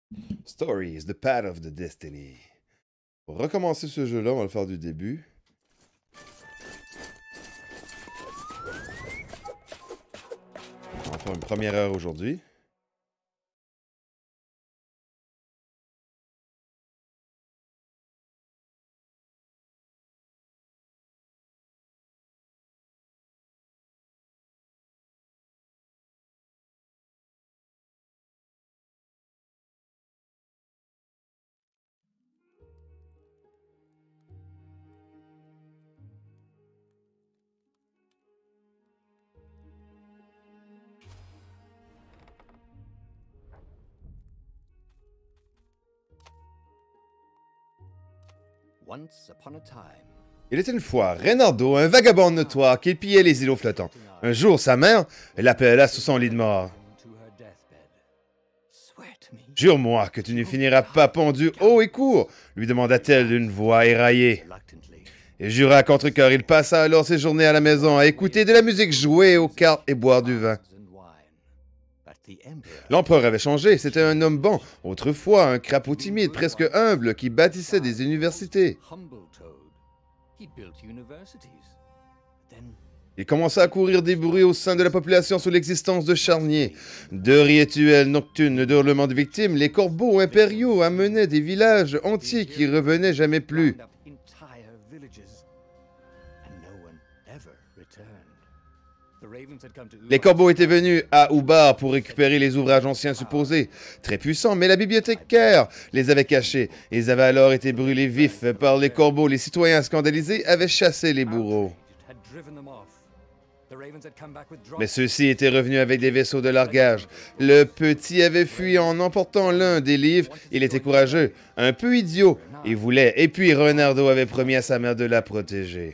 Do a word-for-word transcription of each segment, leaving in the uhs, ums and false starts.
Stories, the path of the destiny. Pour recommencer ce jeu-là, on va le faire du début. On va faire une première heure aujourd'hui. Il était une fois Reynaldo, un vagabond notoire qui pillait les îlots flottants. Un jour, sa mère l'appela sur son lit de mort. « Jure-moi que tu ne finiras pas pendu haut et court !» lui demanda-t-elle d'une voix éraillée. Et jura à contre-cœur, il passa alors ses journées à la maison à écouter de la musique, jouer aux cartes et boire du vin. L'empereur avait changé, c'était un homme bon, autrefois un crapaud timide, presque humble, qui bâtissait des universités. Il commença à courir des bruits au sein de la population sur l'existence de charniers. De rituels nocturnes, de hurlements de victimes, les corbeaux impériaux amenaient des villages entiers qui revenaient jamais plus. Les corbeaux étaient venus à Ubar pour récupérer les ouvrages anciens supposés, très puissants, mais la bibliothécaire les avait cachés. Ils avaient alors été brûlés vifs par les corbeaux. Les citoyens scandalisés avaient chassé les bourreaux. Mais ceux-ci étaient revenus avec des vaisseaux de largage. Le petit avait fui en emportant l'un des livres. Il était courageux, un peu idiot, et voulait. Et puis Reynaldo avait promis à sa mère de la protéger.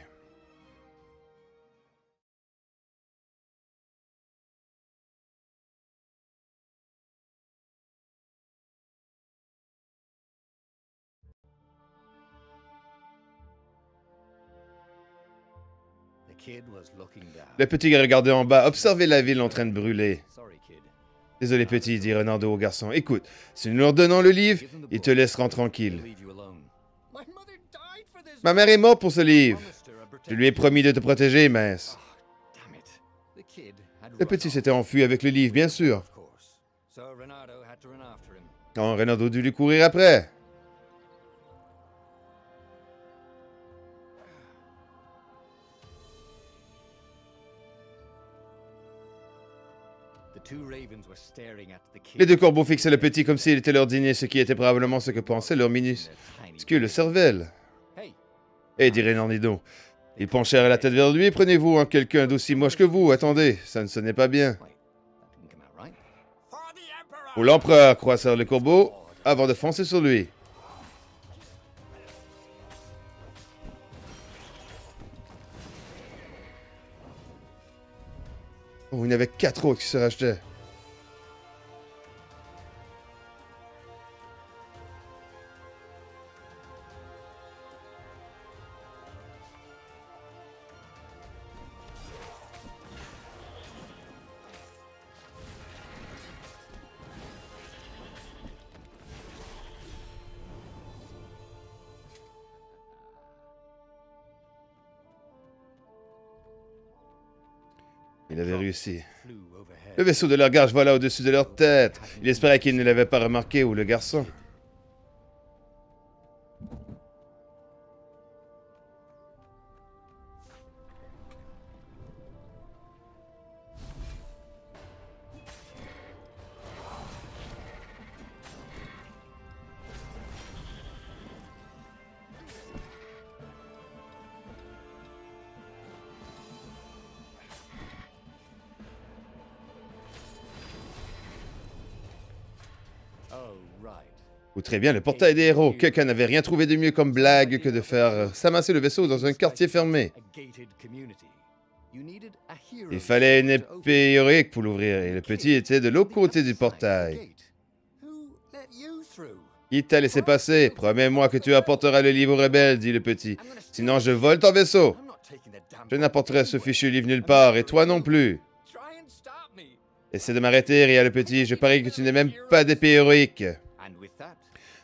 Le petit regardait en bas, observait la ville en train de brûler. « Désolé petit, dit Reynaldo au garçon. Écoute, si nous leur donnons le livre, ils te laisseront tranquille. Ma mère est morte pour ce livre. Je lui ai promis de te protéger, mince. » Le petit s'était enfui avec le livre, bien sûr. Quand Reynaldo dut lui courir après. Les deux corbeaux fixaient le petit comme s'il était leur dîner, ce qui était probablement ce que pensait leur minuscule cervelle. « Hé, dit Reynaldo. » Ils penchèrent la tête vers lui. « Prenez-vous un quelqu'un d'aussi moche que vous. Attendez, ça ne sonnait pas bien. »« Pour l'empereur, » croissèrent les corbeaux, avant de foncer sur lui. Oh, il y en avait quatre autres qui se rachetaient. Il avait réussi. Le vaisseau de largage vola au-dessus de leur tête. Il espérait qu'ils ne l'avaient pas remarqué, ou le garçon. Ou très bien, le portail des héros. Quelqu'un n'avait rien trouvé de mieux comme blague que de faire s'amasser le vaisseau dans un quartier fermé. Il fallait une épée héroïque pour l'ouvrir, et le petit était de l'autre côté du portail. Qui t'a laissé passer? Promets-moi que tu apporteras le livre aux rebelles, dit le petit. Sinon, je vole ton vaisseau. Je n'apporterai ce fichu livre nulle part, et toi non plus. Essaie de m'arrêter, ria le petit. Je parie que tu n'es même pas d'épée héroïque.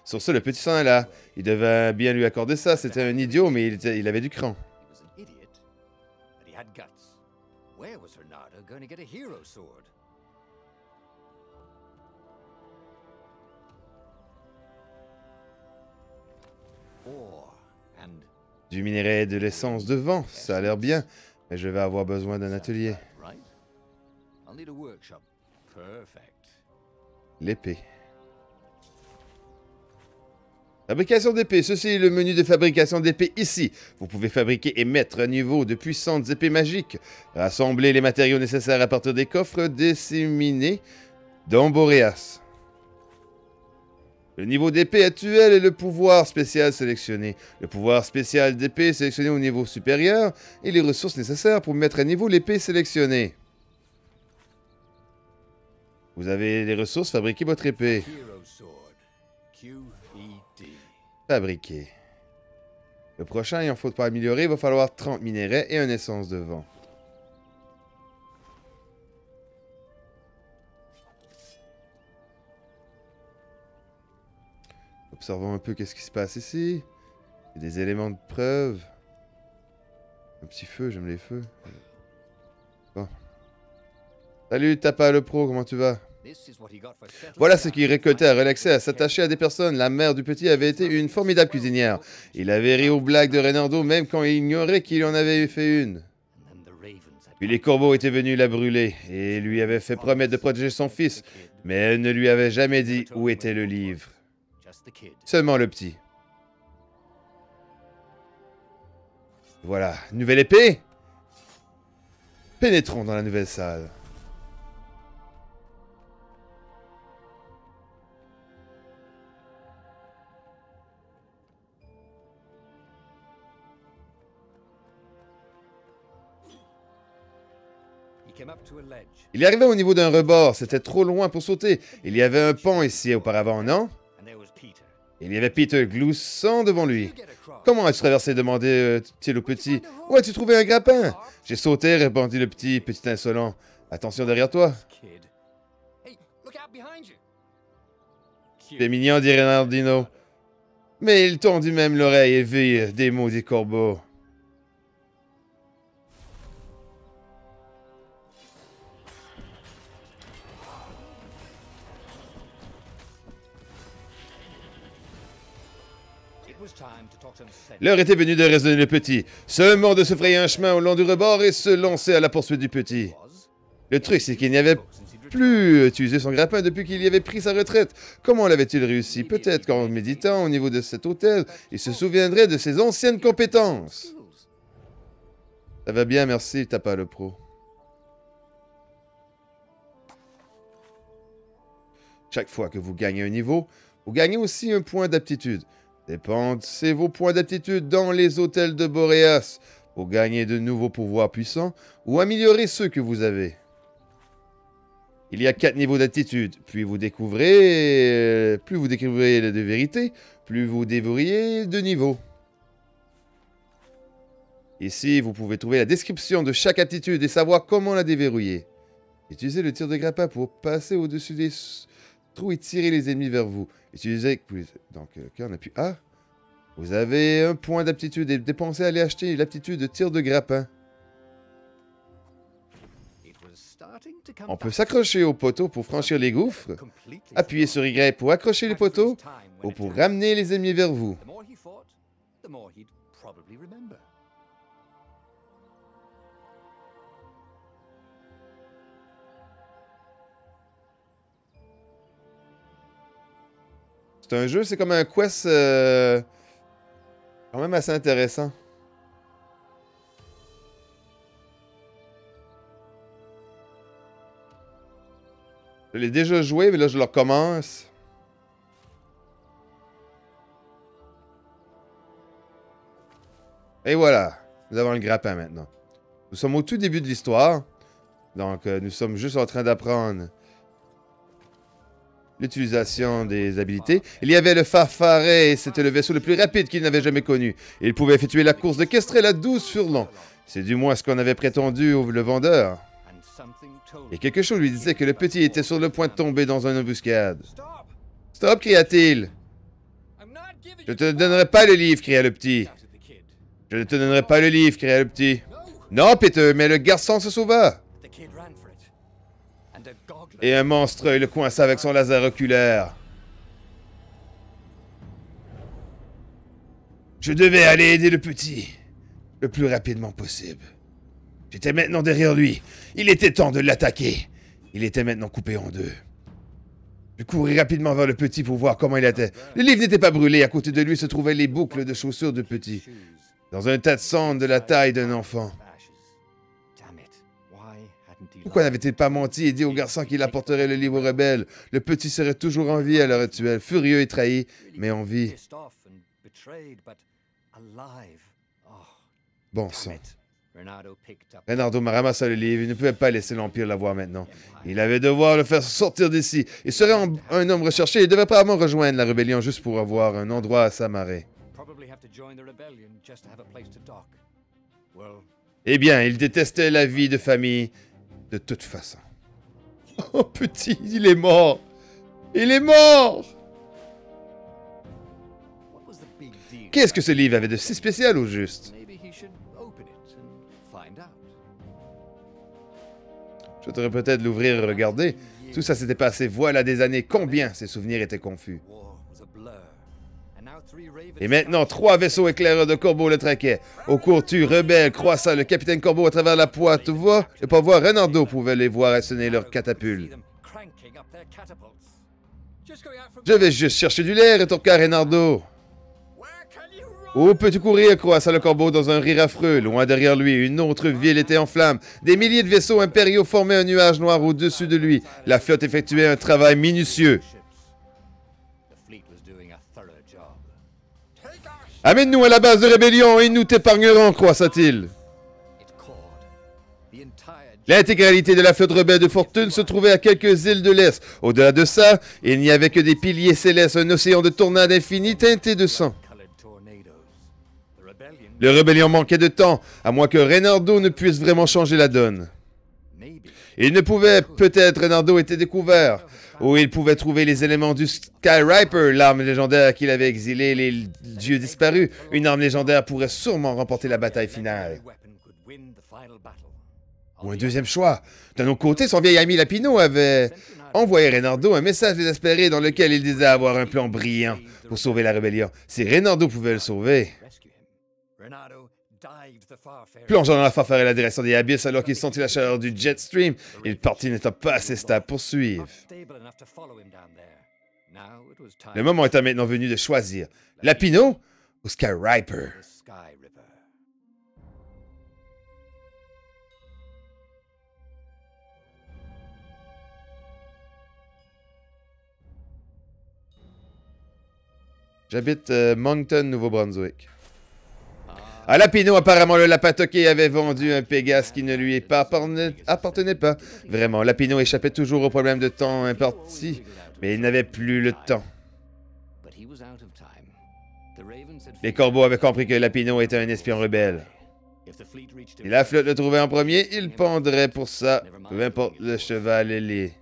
Sur ce, le petit s'en alla. Il devait bien lui accorder ça. C'était un idiot, mais il, était, il avait du cran. Du minerai et de l'essence de vent, ça a l'air bien, mais je vais avoir besoin d'un atelier. L'épée. Fabrication d'épée. Ceci est le menu de fabrication d'épée ici. Vous pouvez fabriquer et mettre à niveau de puissantes épées magiques. Rassembler les matériaux nécessaires à partir des coffres disséminés dans Boreas. Le niveau d'épée actuel est le pouvoir spécial sélectionné. Le pouvoir spécial d'épée est sélectionné au niveau supérieur et les ressources nécessaires pour mettre à niveau l'épée sélectionnée. Vous avez les ressources, fabriquez votre épée. Fabriquer. Le prochain, il en faut pas améliorer, il va falloir trente minéraux et une essence de vent. Observons un peu qu'est-ce qui se passe ici. Il y a des éléments de preuve. Un petit feu, j'aime les feux. Bon. Salut, Tapa le pro, comment tu vas? Voilà ce qu'il récoltait à relaxer, à s'attacher à des personnes. La mère du petit avait été une formidable cuisinière. Il avait ri aux blagues de Reynardo, même quand il ignorait qu'il en avait fait une. Puis les corbeaux étaient venus la brûler, et lui avaient fait promettre de protéger son fils, mais elle ne lui avait jamais dit où était le livre. Seulement le petit. Voilà, nouvelle épée. Pénétrons dans la nouvelle salle. Il arrivait au niveau d'un rebord, c'était trop loin pour sauter. Il y avait un pont ici auparavant, non? Il y avait Peter gloussant devant lui. Comment as-tu traversé? demandait-il au petit. Où as-tu trouvé un grappin? J'ai sauté, répondit le petit, petit insolent. Attention derrière toi. C'est mignon, dit Reynardino. Mais il tendit même l'oreille et vit des maudits corbeaux. L'heure était venue de raisonner le petit, seulement de se frayer un chemin au long du rebord et se lancer à la poursuite du petit. Le truc, c'est qu'il n'y avait plus utilisé son grappin depuis qu'il y avait pris sa retraite. Comment l'avait-il réussi? Peut-être qu'en méditant au niveau de cet hôtel, il se souviendrait de ses anciennes compétences. Ça va bien, merci, Tapa le pro. Chaque fois que vous gagnez un niveau, vous gagnez aussi un point d'aptitude. Dépensez vos points d'aptitude dans les hôtels de Boreas pour gagner de nouveaux pouvoirs puissants ou améliorer ceux que vous avez. Il y a quatre niveaux d'aptitude, puis vous découvrez, plus vous découvrez de vérité, plus vous déverrouillez de niveaux. Ici, vous pouvez trouver la description de chaque aptitude et savoir comment la déverrouiller. Utilisez le tir de grappin pour passer au-dessus des trous et tirer les ennemis vers vous. Utilisez... Donc, quand on appuie A, vous avez un point d'aptitude et dépensez à aller acheter l'aptitude de tir de grappin. On peut s'accrocher au poteau pour franchir les gouffres, appuyer sur Y pour accrocher les poteaux ou pour ramener les ennemis vers vous. C'est un jeu, c'est comme un quest euh, quand même assez intéressant. Je l'ai déjà joué, mais là, je le recommence. Et voilà. Nous avons le grappin maintenant. Nous sommes au tout début de l'histoire. Donc, euh, nous sommes juste en train d'apprendre l'utilisation des habilités. Il y avait le Farfaret, c'était le vaisseau le plus rapide qu'il n'avait jamais connu. Il pouvait effectuer la course de Kestrel à douze furlongs. C'est du moins ce qu'on avait prétendu au le vendeur. Et quelque chose lui disait que le petit était sur le point de tomber dans une embuscade. « Stop !» cria-t-il. Je te donnerai pas le livre, cria le petit. Je ne te donnerai pas le livre, cria le petit. Non, Peter, mais le garçon se sauva. Et un monstre le coinça avec son laser oculaire. Je devais aller aider le petit, le plus rapidement possible. J'étais maintenant derrière lui. Il était temps de l'attaquer. Il était maintenant coupé en deux. Je courris rapidement vers le petit pour voir comment il était. Le livre n'était pas brûlé. À côté de lui se trouvaient les boucles de chaussures du petit, dans un tas de cendres de la taille d'un enfant. Pourquoi n'avait-il pas menti et dit au garçon qu'il apporterait le livre aux rebelles? Le petit serait toujours en vie à l'heure actuelle, furieux et trahi, mais en vie. Bon sang. Reynaldo m'a ramassé le livre. Il ne pouvait pas laisser l'Empire l'avoir maintenant. Il avait devoir le faire sortir d'ici. Il serait un, un homme recherché. Il devait probablement rejoindre la rébellion juste pour avoir un endroit à s'amarrer. Eh bien, il détestait la vie de famille de toute façon. Oh, petit, il est mort. Il est mort. Qu'est-ce que ce livre avait de si spécial au juste? Je devrais peut-être l'ouvrir et regarder. Tout ça s'était passé voilà des années. Combien ses souvenirs étaient confus. Et maintenant, trois vaisseaux éclaireurs de Corbeau le traquaient. Au cours-tu, rebelles, croissant, le capitaine Corbeau à travers la pointe, tu vois? Et pas voir Reynaldo pouvait les voir assonner leurs catapultes. Je vais juste chercher du lait, rétorqua Reynaldo. Où peux-tu courir, croissa le Corbeau dans un rire affreux. Loin derrière lui, une autre ville était en flammes. Des milliers de vaisseaux impériaux formaient un nuage noir au-dessus de lui. La flotte effectuait un travail minutieux. Amène-nous à la base de rébellion et nous t'épargnerons, croissa-t-il. L'intégralité de la flotte rebelle de fortune se trouvait à quelques îles de l'Est. Au-delà de ça, il n'y avait que des piliers célestes, un océan de tornades infinies teinté de sang. Le rébellion manquait de temps, à moins que Reynaldo ne puisse vraiment changer la donne. Il ne pouvait, peut-être Reynaldo était découvert, ou il pouvait trouver les éléments du Skyriper, l'arme légendaire qu'il avait exilé les dieux disparus. Une arme légendaire pourrait sûrement remporter la bataille finale. Ou un deuxième choix. D'un autre côté, son vieil ami Lapino avait envoyé Reynaldo un message désespéré dans lequel il disait avoir un plan brillant pour sauver la rébellion. Si Reynaldo pouvait le sauver... Plongeant dans la fanfare et la direction des abysses alors qu'il sentit la chaleur du jet stream, il partit n'étant pas assez stable pour suivre. Le moment était maintenant venu de choisir Lapino ou Skyriper. J'habite euh, Moncton, Nouveau-Brunswick. À Lapino, apparemment, le lapatoqué avait vendu un Pégase qui ne lui pas appartenait pas. Vraiment, Lapino échappait toujours au problème de temps imparti, mais il n'avait plus le temps. Les corbeaux avaient compris que Lapino était un espion rebelle. Si la flotte le trouvait en premier, il pendrait pour ça, peu importe le cheval ailé.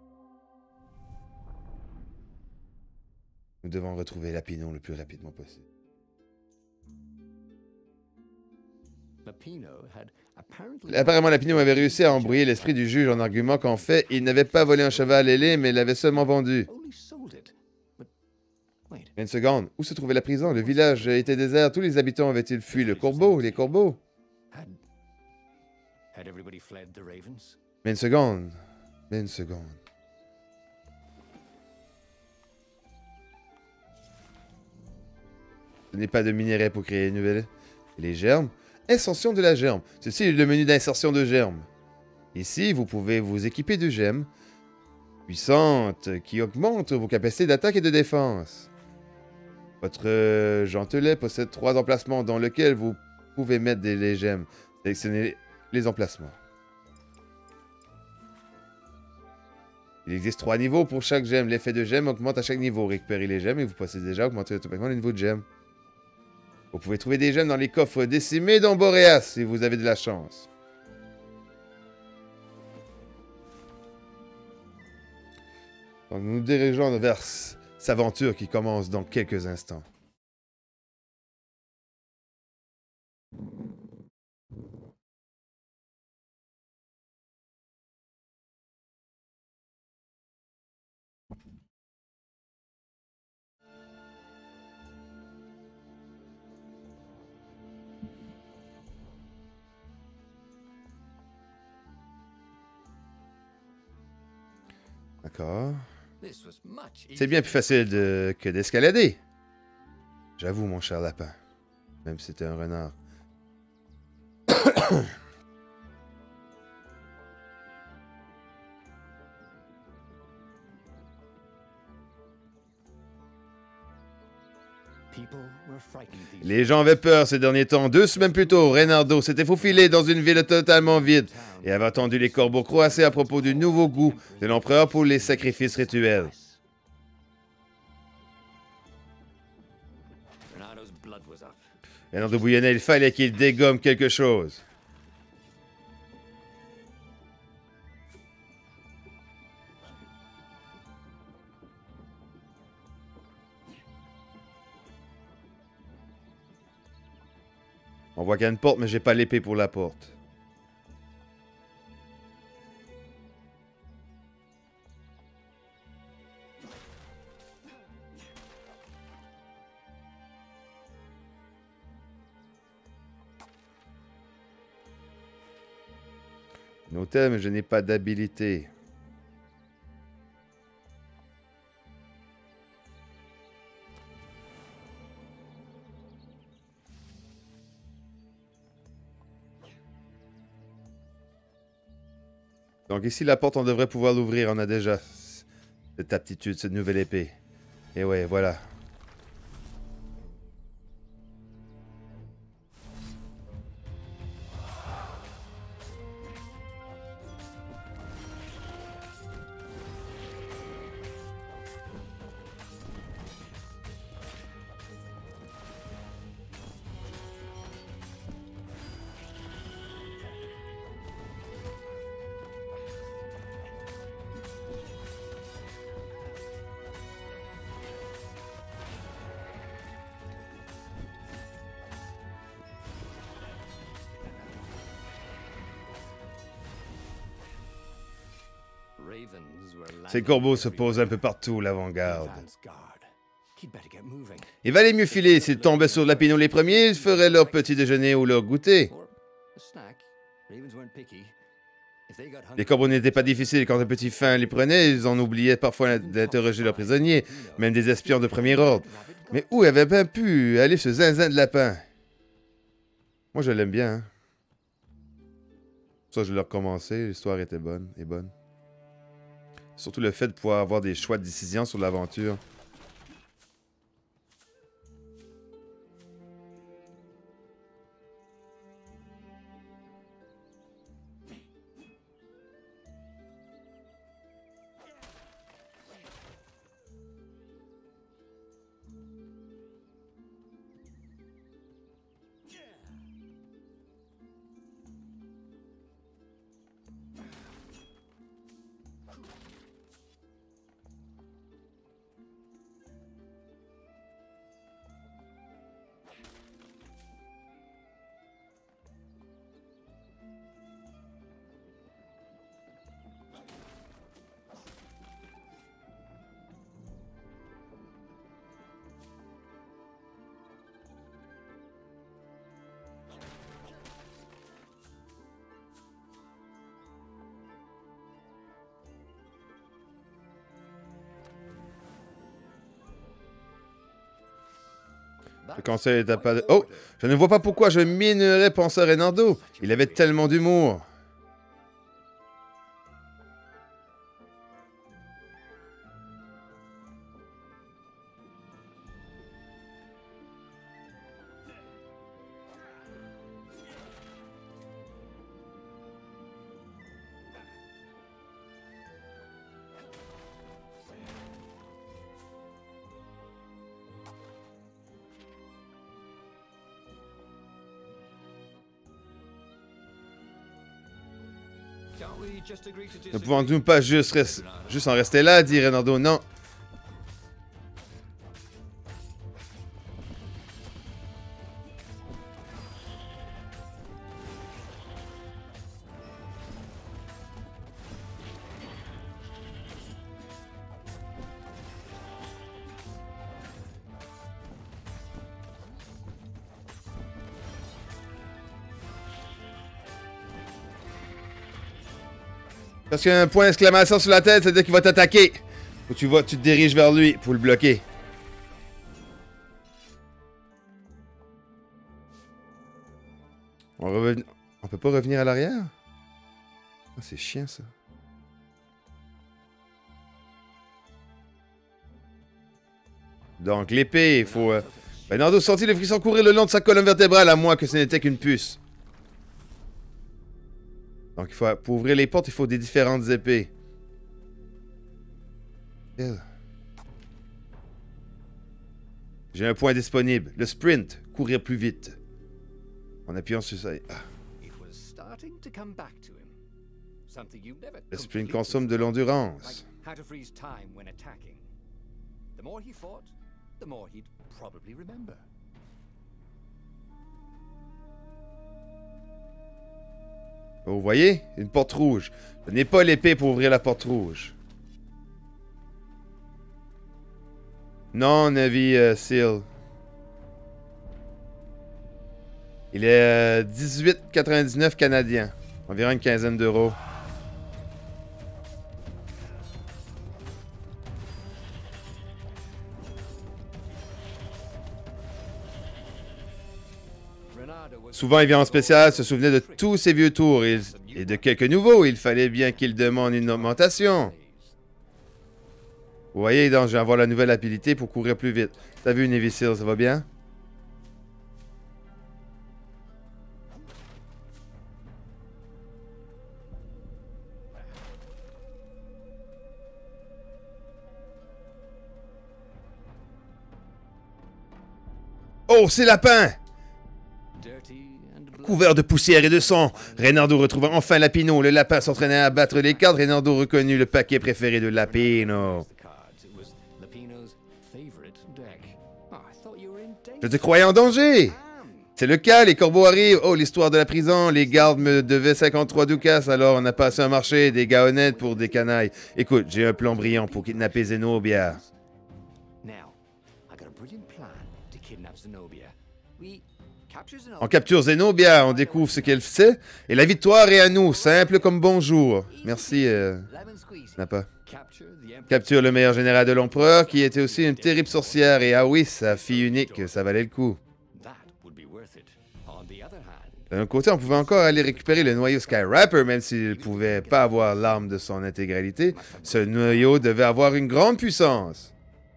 Nous devons retrouver Lapino le plus rapidement possible. Apparemment, Lapino avait réussi à embrouiller l'esprit du juge en arguant qu'en fait, il n'avait pas volé un cheval ailé, mais l'avait seulement vendu. Une seconde, où se trouvait la prison? Le village était désert, tous les habitants avaient-ils fui le corbeau, les corbeaux? Mais une seconde, mais une seconde. Ce n'est pas de minerai pour créer une nouvelle. Les germes? Insertion de la germe. Ceci est le menu d'insertion de germes. Ici, vous pouvez vous équiper de gemmes puissantes qui augmentent vos capacités d'attaque et de défense. Votre euh, gantelet possède trois emplacements dans lesquels vous pouvez mettre des les gemmes. Sélectionnez les emplacements. Il existe trois niveaux pour chaque gemme. L'effet de gemme augmente à chaque niveau. Récupérez les gemmes et vous possédez déjà augmenter automatiquement le niveau de gemme. Vous pouvez trouver des gemmes dans les coffres décimés dans Boreas si vous avez de la chance. Donc nous nous dirigeons vers cette aventure qui commence dans quelques instants. D'accord. C'est bien plus facile de... que d'escalader. J'avoue, mon cher lapin. Même si c'était un renard. Les gens avaient peur ces derniers temps. Deux semaines plus tôt, Reynardo s'était faufilé dans une ville totalement vide et avait entendu les corbeaux croasser à propos du nouveau goût de l'empereur pour les sacrifices rituels. Reynardo bouillonnait, il fallait qu'il dégomme quelque chose. On voit qu'il y a une porte, mais j'ai pas l'épée pour la porte. Un hôtel, mais je n'ai pas d'habilité. Donc ici, la porte, on devrait pouvoir l'ouvrir. On a déjà cette aptitude, cette nouvelle épée. Et ouais, voilà. Ces corbeaux se posent un peu partout, l'avant-garde. Il valait mieux filer. S'ils tombaient sur Lapino les premiers, ils feraient leur petit déjeuner ou leur goûter. Les corbeaux n'étaient pas difficiles. Quand un petit fin les prenait, ils en oubliaient parfois d'interroger leurs prisonniers, même des espions de premier ordre. Mais où avait bien pu aller ce zinzin de lapin? Moi, je l'aime bien. Hein? Ça, je l'ai recommencé. L'histoire était bonne et bonne. Surtout le fait de pouvoir avoir des choix de décision sur l'aventure. Le conseil n'a pas de... Oh! Je ne vois pas pourquoi je minerais penser à Reynardo. Il avait tellement d'humour. Ne pouvons-nous pas juste, rest... juste en rester là, dit Reynardo. Non. Parce qu'il y a un point d'exclamation sur la tête, ça veut dire qu'il va t'attaquer. Faut que tu vas, tu te diriges vers lui pour le bloquer. On, reven... On peut pas revenir à l'arrière? Ah, c'est chiant, ça. Donc, l'épée, il faut... Euh... Bernardo sentit le frisson courir le long de sa colonne vertébrale, à moins que ce n'était qu'une puce. Donc, il faut... pour ouvrir les portes, il faut des différentes épées. J'ai un point disponible. Le sprint. Courir plus vite. En appuyant sur ça... Ah. Le sprint consomme de l'endurance. Oh, vous voyez? Une porte rouge. Ce n'est pas l'épée pour ouvrir la porte rouge. Non, Navy euh, Seal. Il est euh, dix-huit quatre-vingt-dix-neuf canadien. Environ une quinzaine d'euros. Souvent, il vient en spécial, se souvenait de tous ses vieux tours et, et de quelques nouveaux. Il fallait bien qu'il demande une augmentation. Vous voyez, donc, je vais avoir la nouvelle habilité pour courir plus vite. T'as vu, Navy Seal, ça va bien? Oh, c'est lapin! Couvert de poussière et de sang, Reynardo retrouva enfin Lapino. Le lapin s'entraînait à abattre les cartes. Reynardo reconnut le paquet préféré de Lapino. Je te croyais en danger! C'est le cas, les corbeaux arrivent. Oh, l'histoire de la prison. Les gardes me devaient cinquante-trois doucas, alors on a passé un marché, des gars honnêtes pour des canailles. Écoute, j'ai un plan brillant pour kidnapper Zenobia. On capture Zenobia, on découvre ce qu'elle sait, et la victoire est à nous, simple comme bonjour. Merci, euh... Napa. Capture le meilleur général de l'empereur, qui était aussi une terrible sorcière, et ah oui, sa fille unique, ça valait le coup. D'un côté, on pouvait encore aller récupérer le noyau Skyrapper, même s'il ne pouvait pas avoir l'arme de son intégralité. Ce noyau devait avoir une grande puissance.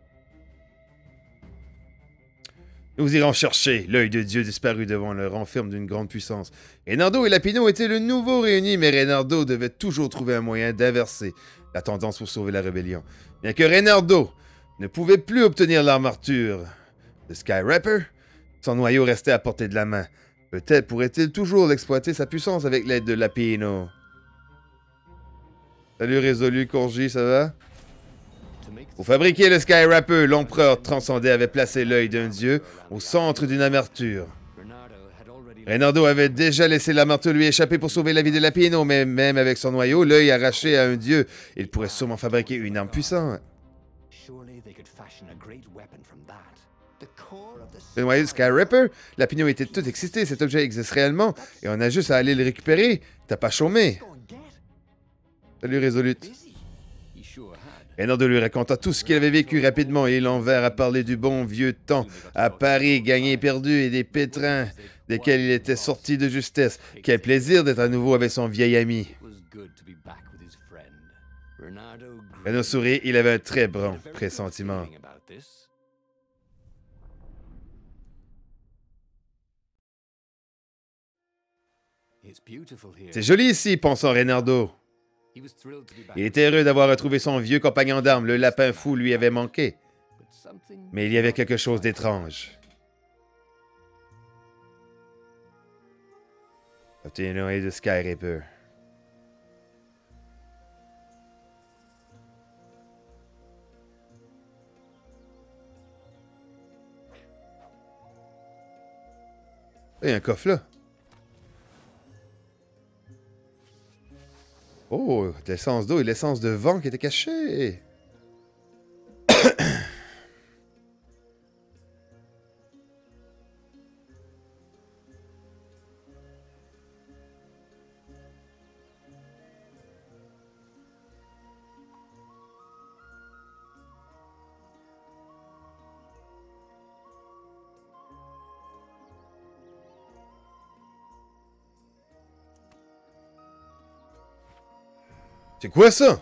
Nous irons chercher l'œil de Dieu disparu devant le renferme d'une grande puissance. Reynardo et Lapino étaient le nouveau réunis, mais Reynardo devait toujours trouver un moyen d'inverser la tendance pour sauver la rébellion. Bien que Reynardo ne pouvait plus obtenir l'arme Arthur de Skyrapper, son noyau restait à portée de la main. Peut-être pourrait-il toujours exploiter sa puissance avec l'aide de Lapino. Salut Résolu, Corgi, ça va? Pour fabriquer le Skyrapper, l'empereur transcendé avait placé l'œil d'un dieu au centre d'une amerture. Reynardo avait déjà laissé l'amerture lui échapper pour sauver la vie de Lapino, mais même avec son noyau, l'œil arraché à un dieu, il pourrait sûrement fabriquer une arme puissante. Le noyau de Skyrapper, Lapino était tout excité, cet objet existe réellement, et on a juste à aller le récupérer. T'as pas chômé. Salut Résolute. Reynardo lui raconta tout ce qu'il avait vécu rapidement et il en vint à parler du bon vieux temps à Paris, gagné et perdu, et des pétrins desquels il était sorti de justesse. Quel plaisir d'être à nouveau avec son vieil ami. Reynardo sourit, il avait un très bon pressentiment. C'est joli ici, pensant Reynardo. Il était heureux d'avoir retrouvé son vieux compagnon d'armes. Le lapin fou lui avait manqué. Mais il y avait quelque chose d'étrange. Obtenir de Skyrapper. Il y a un coffre là. Oh, de l'essence d'eau et l'essence de vent qui était cachée. C'est quoi ça?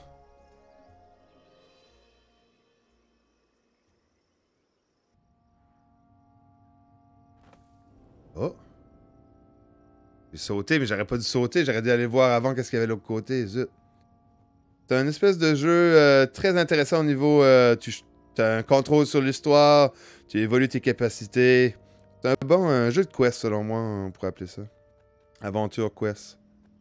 Oh. J'ai sauté, mais j'aurais pas dû sauter. J'aurais dû aller voir avant qu'est-ce qu'il y avait de l'autre côté. Zut. C'est un espèce de jeu euh, très intéressant au niveau... Euh, tu as un contrôle sur l'histoire, tu évolues tes capacités. C'est un bon un jeu de quest, selon moi, on pourrait appeler ça. Aventure quest.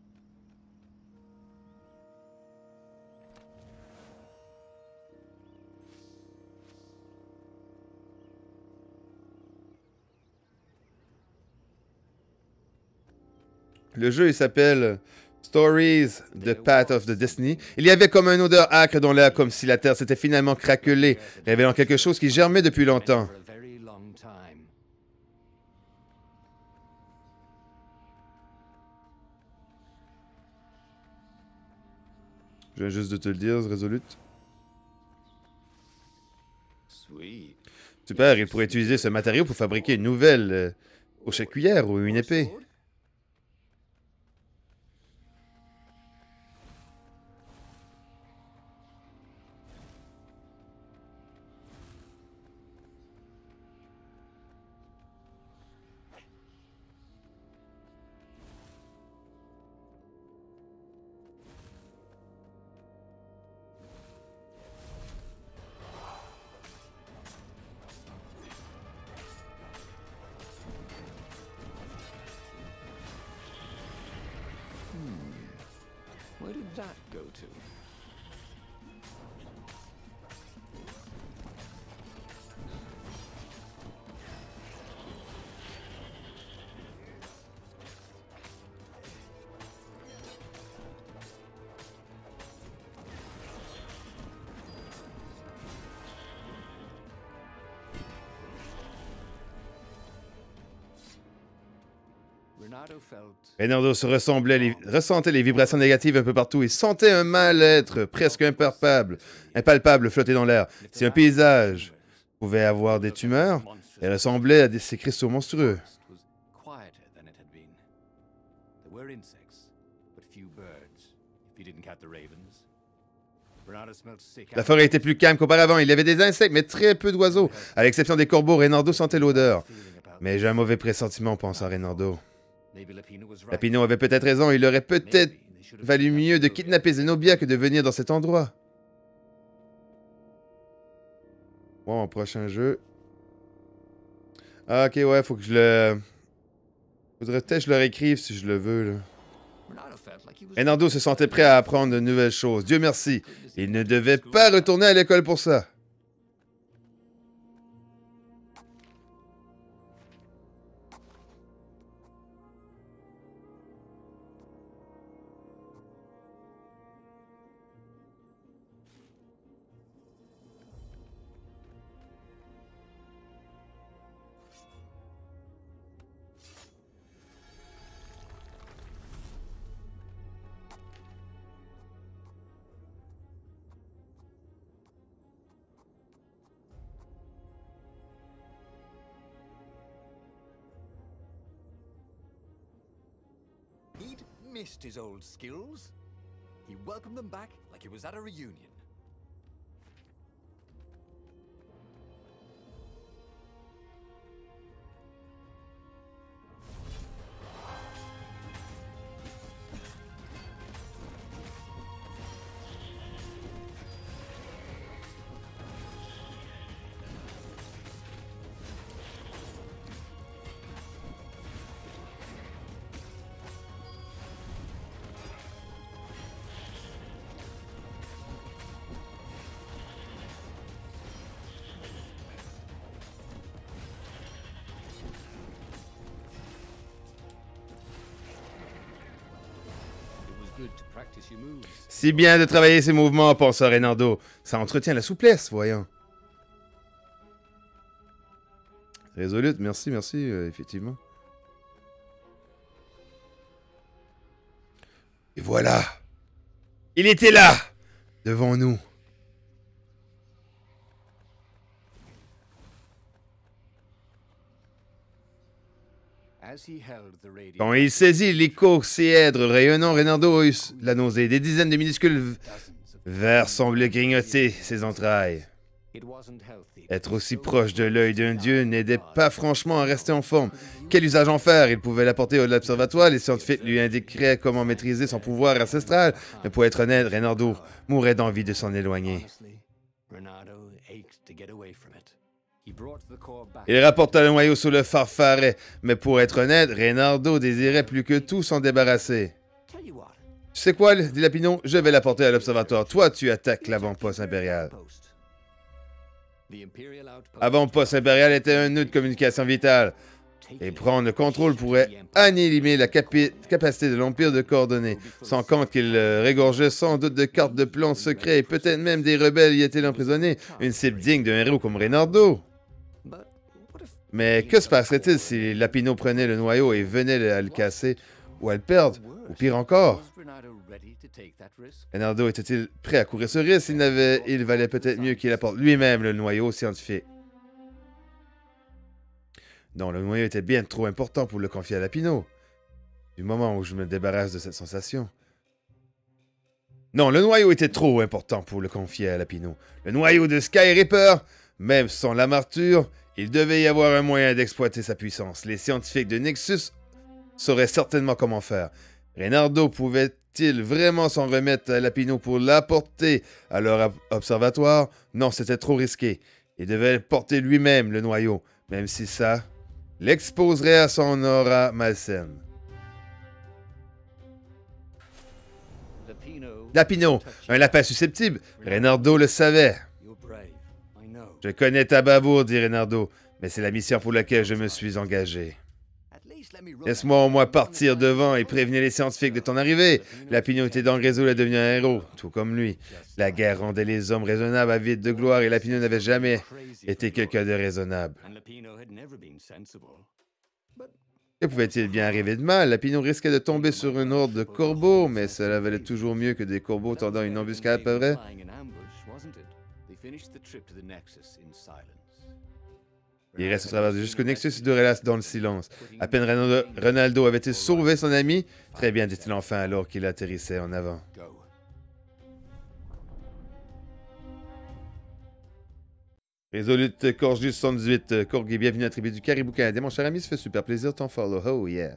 Le jeu, il s'appelle Stories, The Path of the Destiny. Il y avait comme une odeur âcre dans l'air, comme si la terre s'était finalement craquelée, révélant quelque chose qui germait depuis longtemps. Je viens juste de te le dire, Résolute. Super, il pourrait utiliser ce matériau pour fabriquer une nouvelle euh, au cuillère ou une épée. Where did that go to? Reynaldo se ressemblait les, ressentait les vibrations négatives un peu partout et sentait un mal-être presque impalpable, impalpable flotter dans l'air. Si un paysage pouvait avoir des tumeurs, elle ressemblait à des, ces cristaux monstrueux. La forêt était plus calme qu'auparavant. Il y avait des insectes, mais très peu d'oiseaux. À l'exception des corbeaux, Reynaldo sentait l'odeur. Mais j'ai un mauvais pressentiment, pensa Reynaldo. Lapino avait peut-être raison, il aurait peut-être valu mieux de kidnapper Zenobia que de venir dans cet endroit. Bon, mon prochain jeu. Ah, ok, ouais, faut que je le... Faudrait peut-être que je le réécrive si je le veux, là. Reynaldo se sentait prêt à apprendre de nouvelles choses. Dieu merci, il ne devait pas retourner à l'école pour ça. He'd missed his old skills. He welcomed them back like he was at a reunion. Si bien de travailler ses mouvements, pensa Reynaldo. Ça entretient la souplesse, voyons. Résolute, merci, merci, euh, effectivement. Et voilà. Il était là, devant nous. Quand il saisit l'icoscéèdre rayonnant, Reynardo eut la nausée. Des dizaines de minuscules vers semblaient grignoter ses entrailles. Être aussi proche de l'œil d'un dieu n'aidait pas franchement à rester en forme. Quel usage en faire? Il pouvait l'apporter à l'observatoire, les scientifiques lui indiqueraient comment maîtriser son pouvoir ancestral, mais pour être honnête, Reynardo mourait d'envie de s'en éloigner. Il rapporta le noyau sous le farfaret, mais pour être honnête, Reynardo désirait plus que tout s'en débarrasser. Tu sais quoi, dit Lapino, je vais l'apporter à l'observatoire. Toi, tu attaques l'avant-poste impérial. Avant-poste impérial était un nœud de communication vital. Et prendre le contrôle pourrait annihiler la capi capacité de l'Empire de coordonner, sans compte qu'il euh, régorgeait sans doute de cartes de plans secrets et peut-être même des rebelles y étaient emprisonnés, une cible digne d'un héros comme Reynardo. Mais que se passerait-il si Lapino prenait le noyau et venait à le casser ou à le perdre, ou pire encore? Reynardo était-il prêt à courir ce risque? Il, n'avait, il valait peut-être mieux qu'il apporte lui-même le noyau scientifique. Non, le noyau était bien trop important pour le confier à Lapino. Du moment où je me débarrasse de cette sensation. Non, le noyau était trop important pour le confier à Lapino. Le noyau de Sky Reaper, même sans l'amarture, il devait y avoir un moyen d'exploiter sa puissance. Les scientifiques de Nexus sauraient certainement comment faire. Reynardo pouvait-il vraiment s'en remettre à Lapino pour l'apporter à leur observatoire? Non, c'était trop risqué. Il devait porter lui-même le noyau, même si ça l'exposerait à son aura malsaine. Lapino, un lapin susceptible, Reynardo le savait. Je connais ta bravoure, dit Reynardo, mais c'est la mission pour laquelle je me suis engagé. Laisse-moi au moins partir devant et prévenir les scientifiques de ton arrivée. Lapino était donc résolu à devenir un héros, tout comme lui. La guerre rendait les hommes raisonnables avides de gloire et Lapino n'avait jamais été quelqu'un de raisonnable. Que pouvait-il bien arriver de mal? Lapino risquait de tomber sur une horde de corbeaux, mais cela valait toujours mieux que des corbeaux tendant une embuscade, pas vrai? Il reste au travers jusqu'au Nexus de relace dans le silence. À peine Ronaldo, Ronaldo avait-il sauvé son ami? Très bien, dit-il enfin alors qu'il atterrissait en avant. Résolute Corgi soixante-dix-huit. Corgi, bienvenue à la tribu du Caribou canadien. Mon cher ami, ça fait super plaisir ton follow. Oh yeah.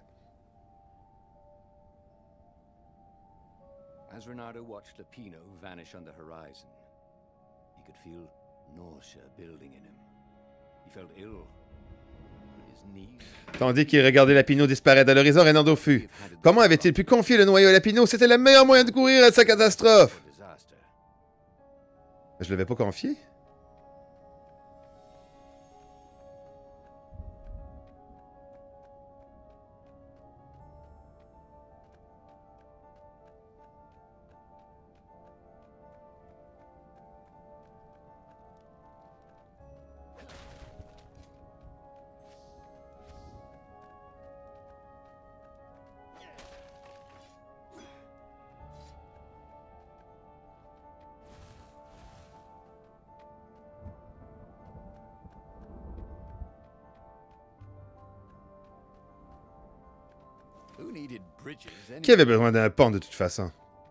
As Reynardo watched Lapino vanish on the horizon, he could feel nausea building in him. He felt ill. Tandis qu'il regardait Lapino disparaître à l'horizon, Reynardo fut. Comment avait-il pu confier le noyau à Lapino? C'était le meilleur moyen de courir à sa catastrophe. Je ne l'avais pas confié. Qui avait besoin d'un pont de toute façon?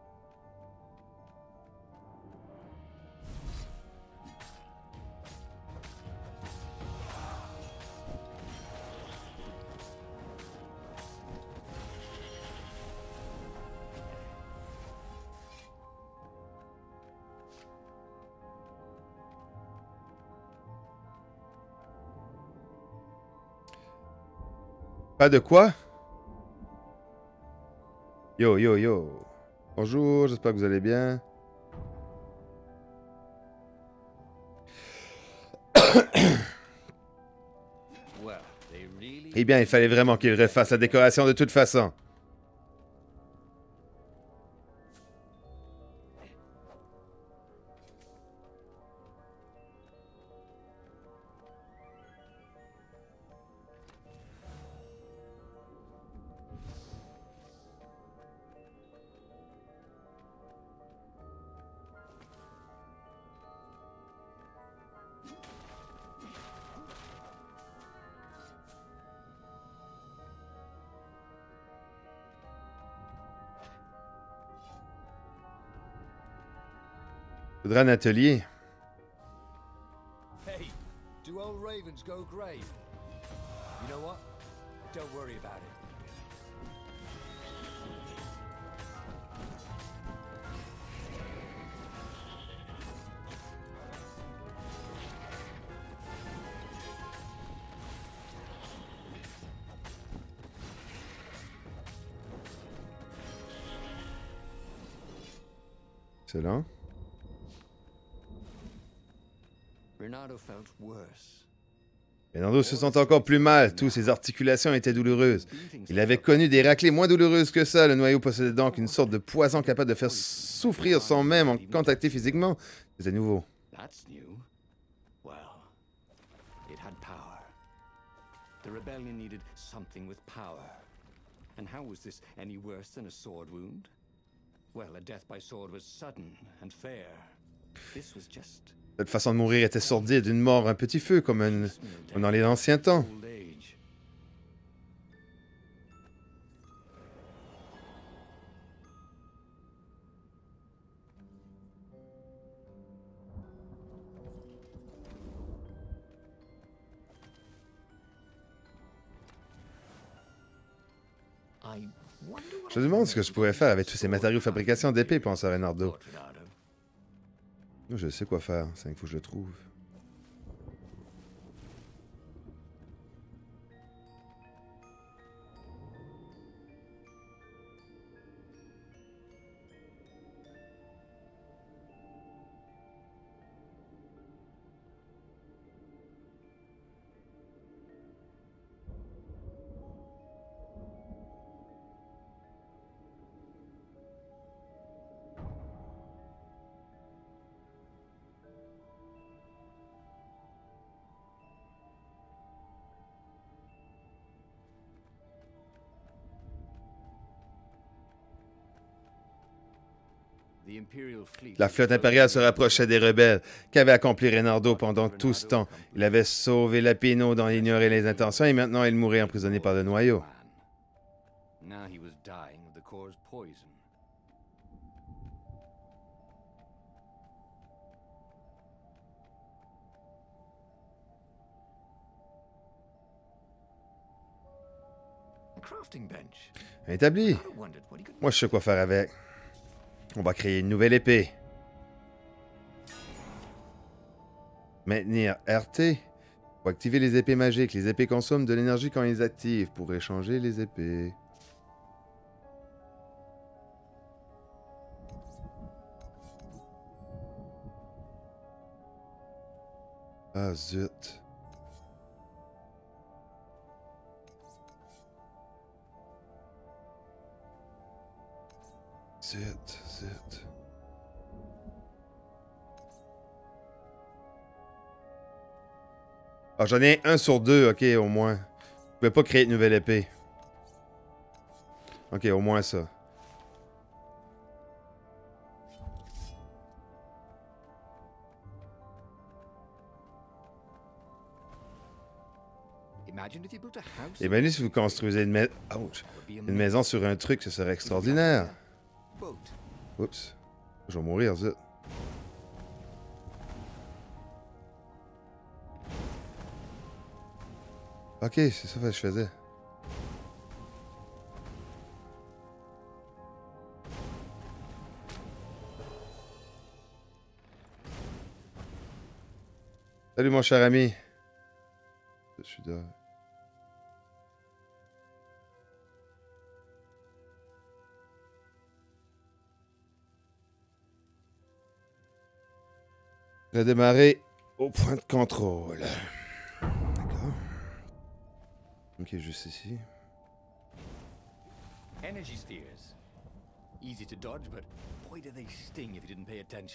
Pas de quoi? Yo, yo, yo. Bonjour, j'espère que vous allez bien. Eh bien, il fallait vraiment qu'il refasse la décoration de toute façon. Faudrait un atelier. Hey, do old ravens go grey? You know what? Don't worry about it. Excellent. Reynardo felt worse. Bernardo se sentait encore plus mal, toutes ses articulations étaient douloureuses. Il avait connu des raclées moins douloureuses que ça, le noyau possédait donc une sorte de poison capable de faire souffrir sans même en contacter physiquement. C'était nouveau. That's new. Well, it had power. The rebellion needed something with power. And how was this any worse than a sword wound? Well, a death by sword was sudden and fair. This was just... Cette façon de mourir était sordide, une mort, un petit feu, comme, un, comme dans les anciens temps. Je me demande ce que je pourrais faire avec tous ces matériaux de fabrication d'épées, pensa Reynardo. Je sais quoi faire, c'est qu'il faut que je le trouve. La flotte impériale se rapprochait des rebelles. Qu'avait accompli Reynardo pendant tout ce temps? Il avait sauvé Lapino dont il ignorait les intentions et maintenant il mourait emprisonné par le noyau. Un établi. Moi je sais quoi faire avec. On va créer une nouvelle épée. Maintenir R T. Pour activer les épées magiques. Les épées consomment de l'énergie quand ils activent. Pour échanger les épées. Ah zut. Zut, zut. Ah, j'en ai un sur deux, ok, au moins. Je pouvais pas créer de nouvelle épée. Ok, au moins ça. Imaginez si vous construisez une, mais... Ouch. Une maison sur un truc, ce serait extraordinaire. Oups. Je vais mourir, zut. Ok, c'est ça que je faisais. Salut mon cher ami. Je suis dehors. Redémarrer au point de contrôle. D'accord. Ok, juste ici. Energy spheres. Easy to dodge, but boy do they sting if you didn't pay attention.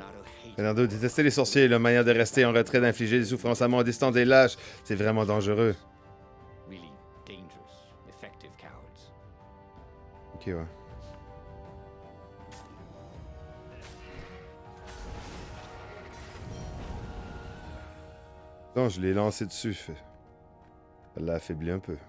Reynaldo détestait les sorciers et leur manière de rester en retrait, d'infliger des souffrances à mort distant des lâches. C'est vraiment dangereux. Ok, ouais. Non, je l'ai lancé dessus. Ça l'a affaibli un peu.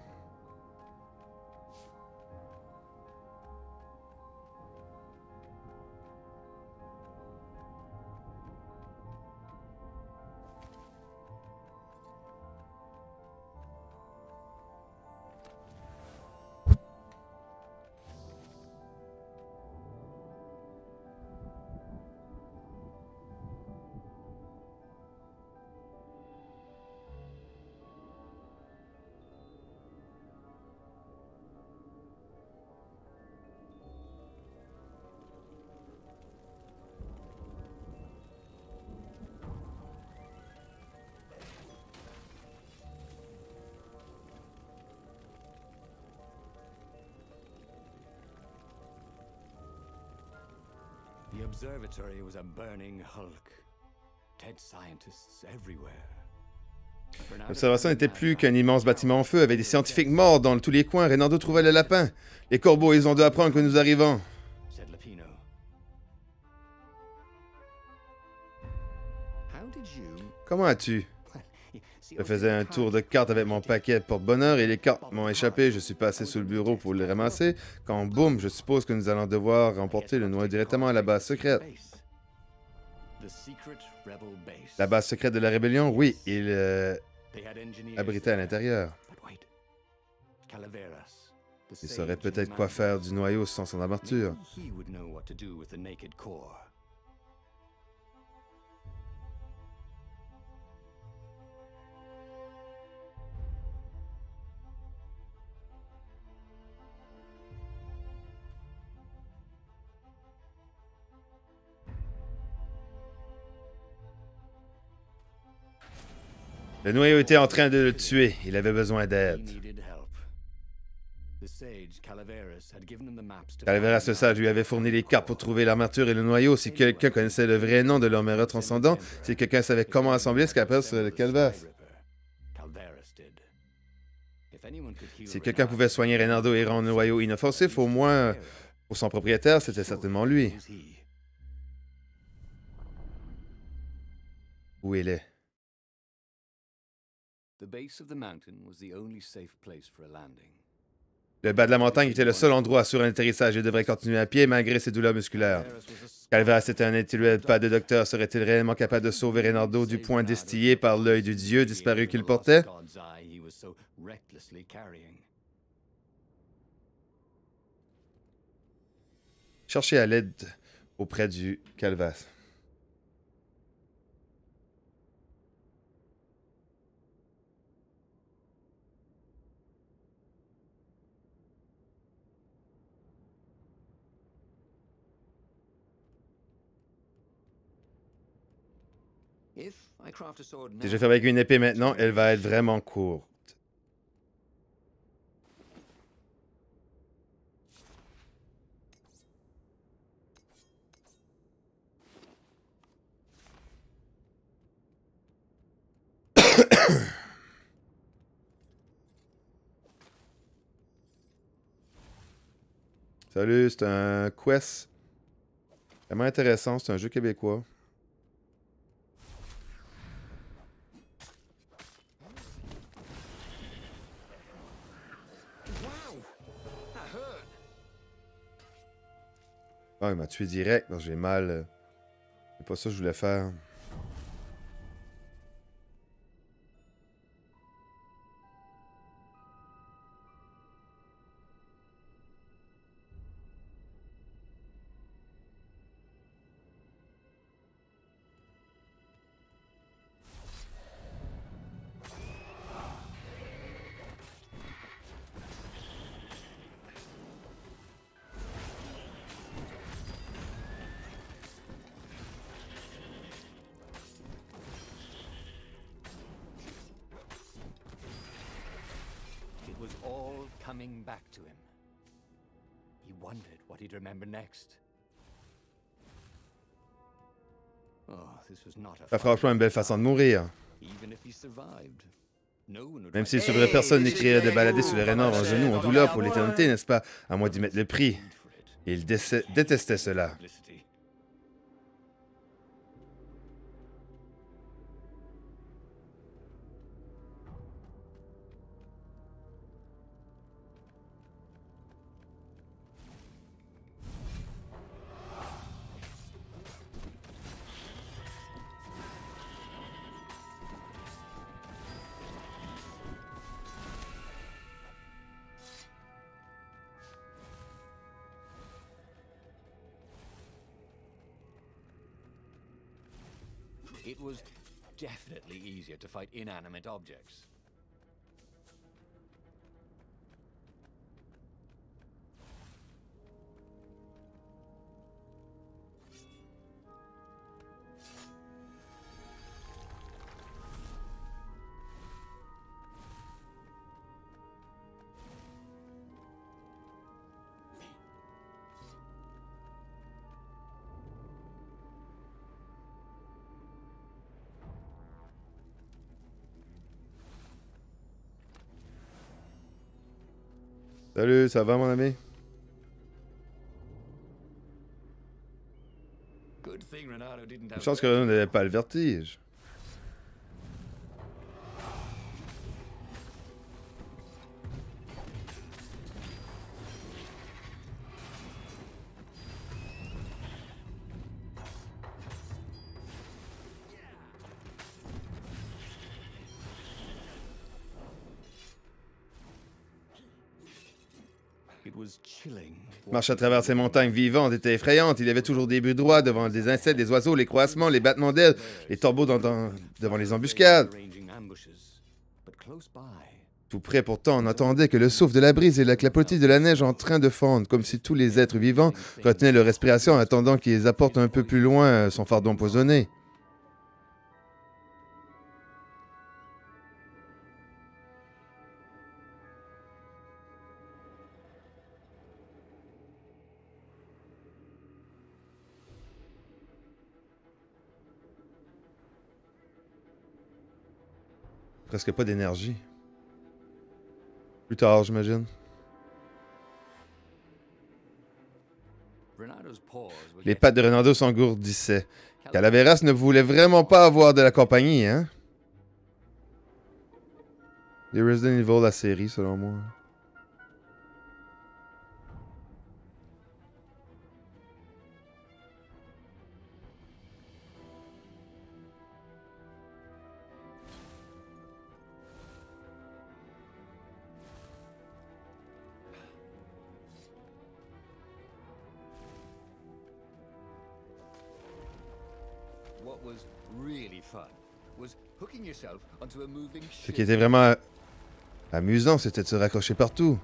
The observatory was a burning hulk. Dead scientists everywhere. L'observation n'était plus qu'un immense bâtiment en feu, avec des scientifiques morts dans tous les coins. Reynaldo trouvait le lapin. Les corbeaux, ils ont dû apprendre que nous arrivons. Comment as-tu? Je faisais un tour de cartes avec mon paquet de porte-bonheur et les cartes m'ont échappé. Je suis passé sous le bureau pour les ramasser. Quand boum, je suppose que nous allons devoir remporter le noyau directement à la base secrète. La base secrète de la rébellion? Oui, il euh, abritait à l'intérieur. Il saurait peut-être quoi faire du noyau sans son armature. Le noyau était en train de le tuer. Il avait besoin d'aide. Calaveras le sage lui avait fourni les cartes pour trouver l'armature et le noyau. Si quelqu'un connaissait le vrai nom de l'Homera transcendant, si quelqu'un savait comment assembler ce qu'appelle le Calvas. Si quelqu'un pouvait soigner Reynaldo et rendre le noyau inoffensif, au moins pour son propriétaire, c'était certainement lui. Où il est? Le bas de la montagne était le seul endroit sur un atterrissage et devrait continuer à pied malgré ses douleurs musculaires. Calaveras était un intellectuel, pas de docteur. Serait-il réellement capable de sauver Reynaldo du point distillé par l'œil du dieu disparu qu'il portait? Cherchez à l'aide auprès du Calvas. Si je fabrique une épée maintenant, elle va être vraiment courte. Salut, c'est un quest vraiment intéressant, c'est un jeu québécois. Ah, il m'a tué direct, j'ai mal. C'est pas ça que je voulais faire. Coming back to him. He wondered what he'd remember next. Ça franchement une belle façon de mourir. Même s'il sauverait, personne n'écrirait de balader sur les renards en genoux en douleur pour l'éternité, n'est-ce pas? À moins d'y mettre le prix. Et il détestait cela. It was definitely easier to fight inanimate objects. Salut, ça va mon ami? Une chance que Renaud n'avait pas le vertige. Marche à travers ces montagnes vivantes était effrayante. Il y avait toujours des buts droits devant des insectes, des oiseaux, les croissements, les battements d'ailes, les tombeaux dans, dans, devant les embuscades. Tout près pourtant, on entendait que le souffle de la brise et la clapotis de la neige en train de fondre, comme si tous les êtres vivants retenaient leur respiration en attendant qu'ils apportent un peu plus loin son fardeau empoisonné. Presque pas d'énergie. Plus tard, j'imagine. Les pattes de Renardo s'engourdissaient. Calaveras ne voulait vraiment pas avoir de la compagnie, hein? Les Resident Evil, la série, selon moi. Ce qui était vraiment amusant, c'était de se raccrocher partout.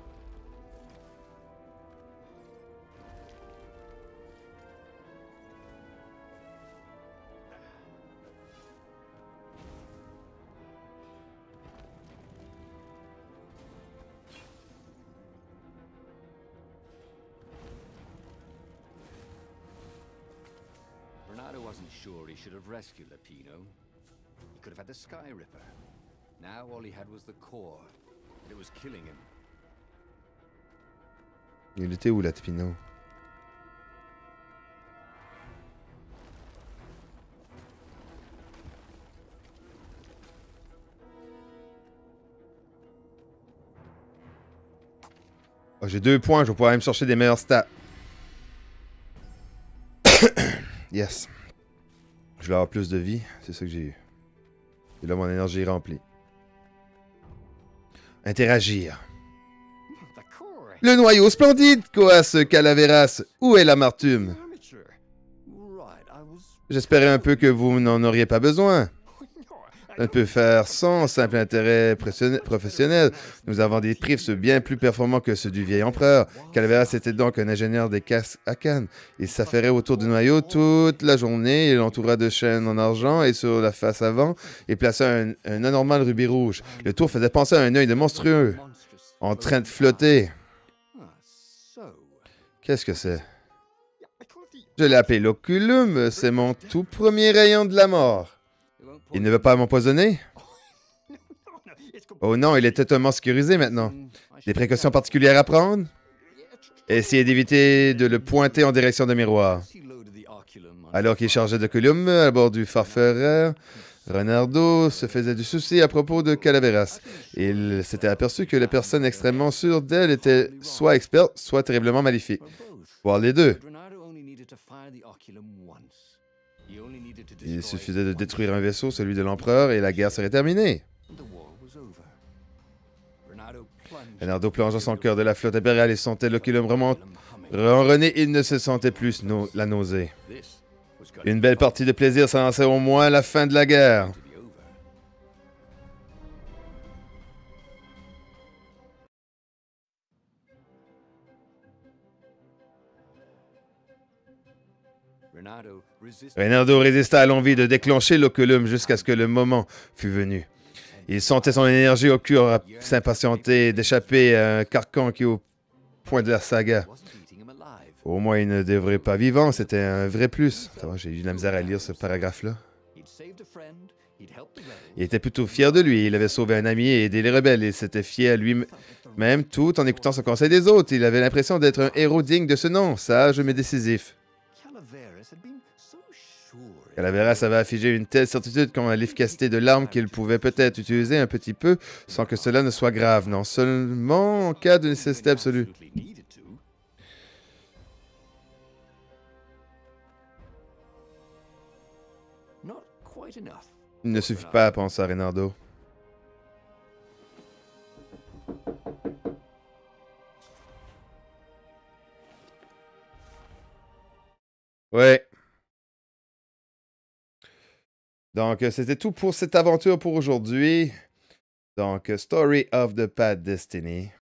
Renato wasn't sure he should have rescued Lapino. He could have had the Sky Ripper. Now all he had was the core. It was killing him. Il était où, Lapino? Oh, j'ai deux points, je vais pouvoir aller me chercher des meilleurs stats. Yes. Je vais avoir plus de vie, c'est ça que j'ai eu. Et là, mon énergie est remplie. Interagir. Le noyau splendide, Coas Calaveras. Où est l'amertume? J'espérais un peu que vous n'en auriez pas besoin. Ça ne peut faire sans simple intérêt professionnel. Nous avons des prifs bien plus performants que ceux du vieil empereur. Calaveras était donc un ingénieur des casques à canne. Il s'affairait autour du noyau toute la journée. Il l'entoura de chaînes en argent et sur la face avant, il plaça un, un anormal rubis rouge. Le tour faisait penser à un œil de monstrueux, en train de flotter. Qu'est-ce que c'est? Je l'ai appelé l'oculum, c'est mon tout premier rayon de la mort. Il ne veut pas m'empoisonner? Oh non, il est totalement sécurisé maintenant. Des précautions particulières à prendre? Essayez d'éviter de le pointer en direction de miroir. Alors qu'il chargeait d'oculum à bord du farfeur, Renardo se faisait du souci à propos de Calaveras. Il s'était aperçu que les personnes extrêmement sûres d'elle étaient soit expertes, soit terriblement maléfiques. Voire les deux. Il suffisait de détruire un vaisseau, celui de l'empereur, et la guerre serait terminée. Renardo plongea son cœur de la flotte impériale et sentait l'oculum remonte. Ronronné, il ne se sentait plus no la nausée. Une belle partie de plaisir s'annonçait au moins la fin de la guerre. Renardo résista à l'envie de déclencher l'oculum jusqu'à ce que le moment fût venu. Il sentait son énergie au cœur s'impatienter d'échapper à un carcan qui est au point de la saga. Au moins, il ne devrait pas vivant, c'était un vrai plus. J'ai eu de la misère à lire ce paragraphe-là. Il était plutôt fier de lui. Il avait sauvé un ami et aidé les rebelles. Il s'était fier à lui-même tout en écoutant ce conseil des autres. Il avait l'impression d'être un héros digne de ce nom, sage mais décisif. Calaveras avait affigé une telle certitude quant à l'efficacité de l'arme qu'il pouvait peut-être utiliser un petit peu sans que cela ne soit grave, non seulement en cas de nécessité absolue. Il ne suffit pas à penser à Renardo. Ouais. Donc, c'était tout pour cette aventure pour aujourd'hui. Donc, Story of the Bad Destiny.